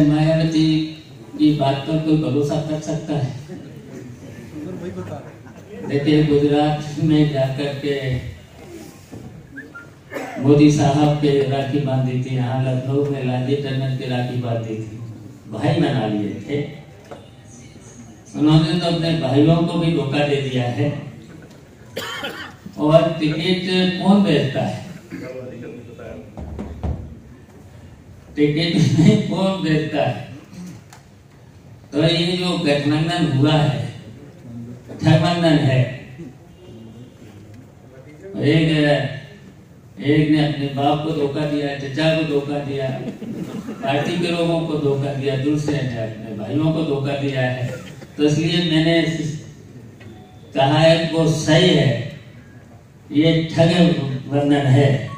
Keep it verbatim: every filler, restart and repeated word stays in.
मायावती की बात पर कोई भरोसा कर सकता है? देखिए, गुजरात में जाकर के मोदी साहब पे राखी बांधी थी, यहाँ लखनऊ में लालजी टंडन की राखी बांधी थी, भाई बना लिए थे। उन्होंने तो अपने भाइयों को भी धोखा दे दिया है। और टिकट कौन बेचता है? टिकट में कौन बेचता है? तो ये जो गठबंधन हुआ है, गठबंधन है, एक एक ने अपने बाप को धोखा दिया, चचा को धोखा दिया, पार्टी के लोगों को धोखा दिया, दूसरे ने अपने भाइयों को धोखा दिया है। तो इसलिए मैंने कहा है वो सही है, ये ठग बंधन है।